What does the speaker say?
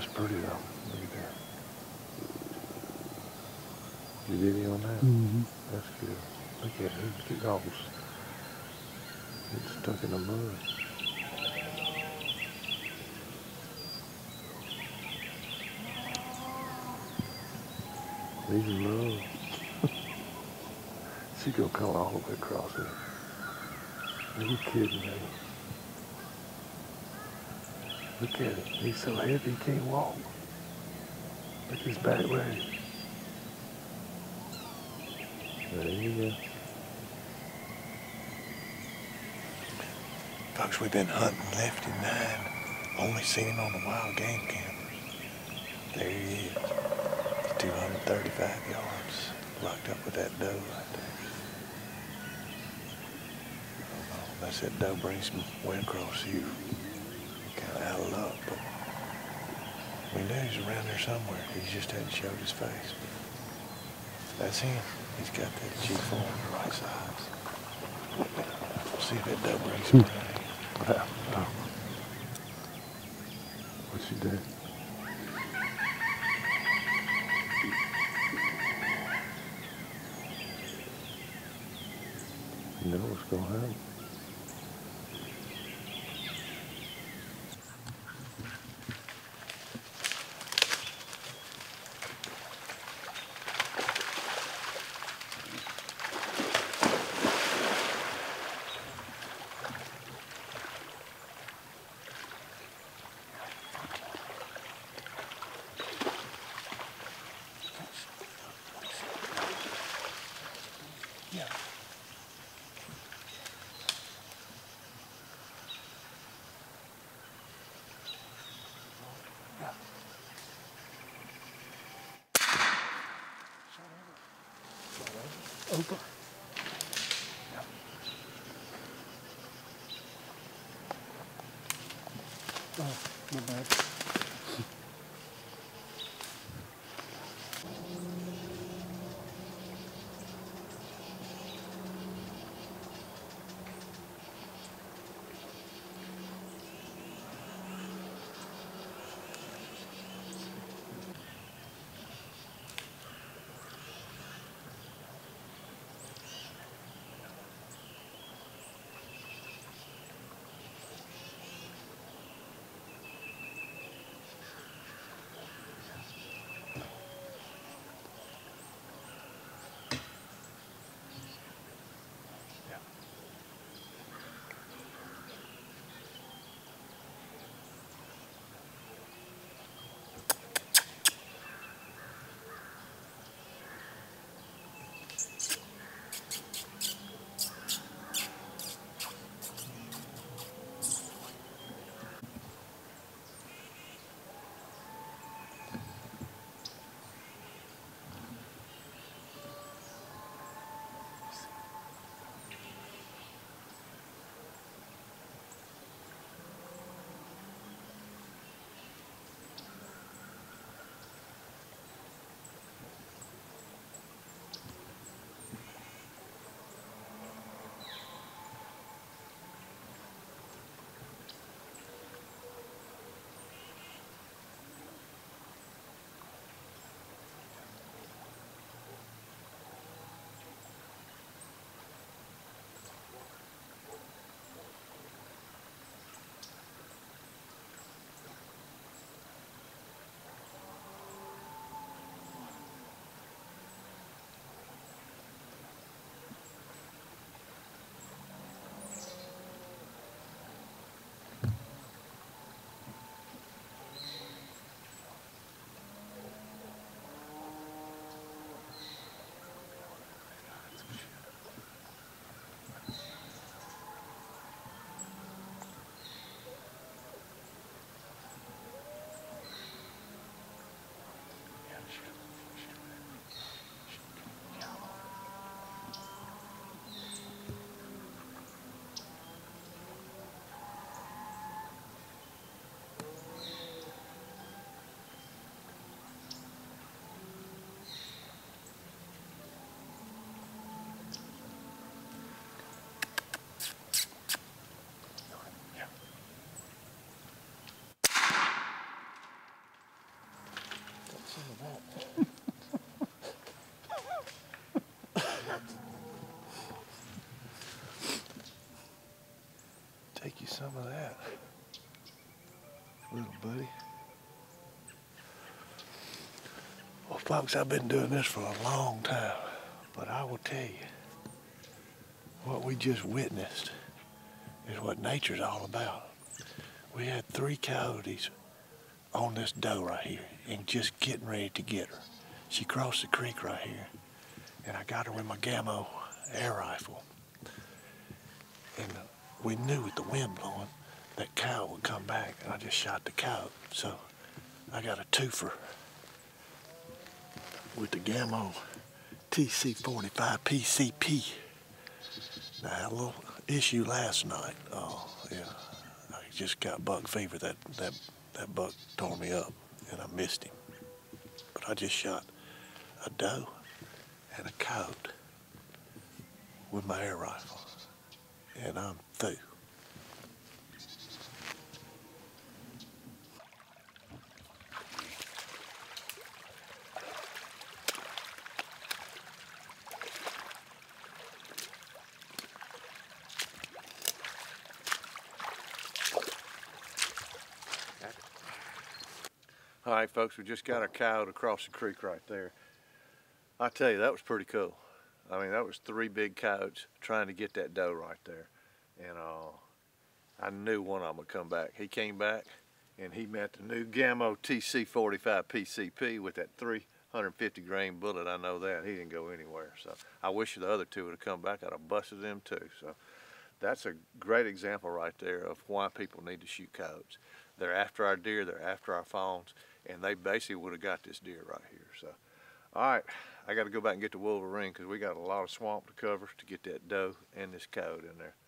that's pretty though. Look at that. You video on that? Mm-hmm. That's good. Look at it. Look at all it's stuck in the mud. These are love. She's gonna come all the way across it. Are you kidding me? Look at him. He's so heavy he can't walk. Look at his back leg. There you go. Folks, we've been hunting left in 9. Only seen him on the wild game cameras. There he is. He's 235 yards. Locked up with that doe right there. Unless that doe brings some way across you. Kind of out of luck, but we knew he was around there somewhere. He just hadn't showed his face. That's him. He's got that G4 on the right size. We'll see if that doe brings some rain. Oh. What she did? You know what's gonna happen. Yeah. Over. Yeah. Oh, my bad. take you some of that, little buddy. Well, folks, I've been doing this for a long time, but I will tell you, what we just witnessed is what nature's all about. We had 3 coyotes on this doe right here and just getting ready to get her. She crossed the creek right here, and I got her with my GAMO air rifle. And we knew with the wind blowing that cow would come back, and I just shot the cow. So I got a twofer with the GAMO TC45 PCP. Now, I had a little issue last night. Oh, yeah. I just got buck fever. That buck tore me up, and I missed him. But I just shot a doe and a coyote with my air rifle, and I'm through. All right, folks, we just got our coyote across the creek right there. I tell you, that was pretty cool. I mean, that was 3 big coyotes trying to get that doe right there. And I knew one of them would come back. He came back, and he met the new GAMO TC45 PCP with that 350 grain bullet. I know that. He didn't go anywhere. So I wish the other 2 would have come back. I'd have busted them too. So that's a great example right there of why people need to shoot coyotes. They're after our deer, they're after our fawns, and they basically would have got this deer right here. So, all right, I got to go back and get the Wolverine because we got a lot of swamp to cover to get that doe and this coyote in there.